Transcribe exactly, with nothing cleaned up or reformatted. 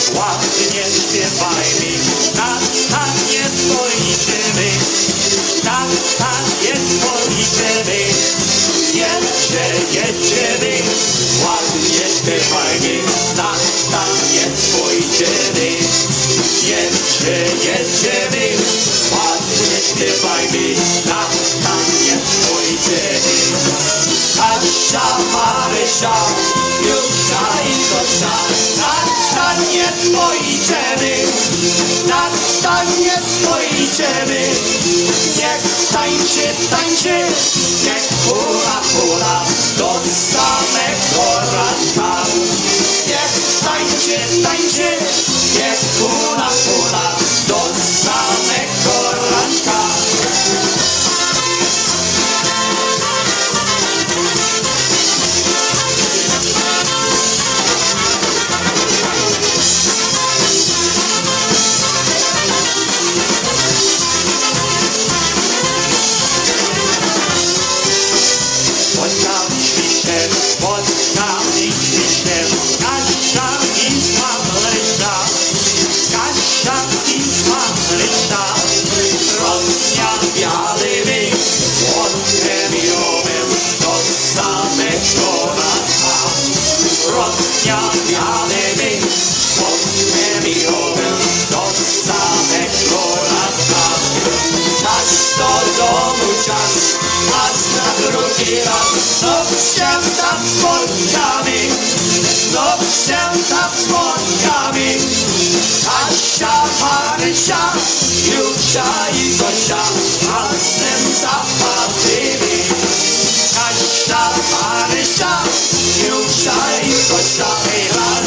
ładnie śpiewaj mi, tak, tak jest policzymy, tak, tak jest policzymy, jedzie, jedziemy, ładnie śpiewaj mi, tak, tak jest policzymy, jedzie, jedziemy, ładnie śpiewaj mi, tak, tak jest policzymy. Kasia, Marysia, Jusia i Zosia, tak, tak jest policzymy, tak, tak jest policzymy. Niech tańczy, tańczy, niech hula, hula, do samego ranka. Niech tańczy, tańczy, niech hula, hula, do samego ranka. Pod nami świśnie, pod nami świśnie, Kasia i Marysia, Kasia i Marysia, rozjawianymi łączem miłowym do samego rana. Rozjawianymi łączem miłowym do samego rana. Czas do domu, czas, czas na drugi raz. Znów się tam spotkamy, znów się tam spotkamy. Kasia, Marysia, Jusia i Zosia, razem zabawymy. Kasia, Marysia, Jusia i Zosia, razem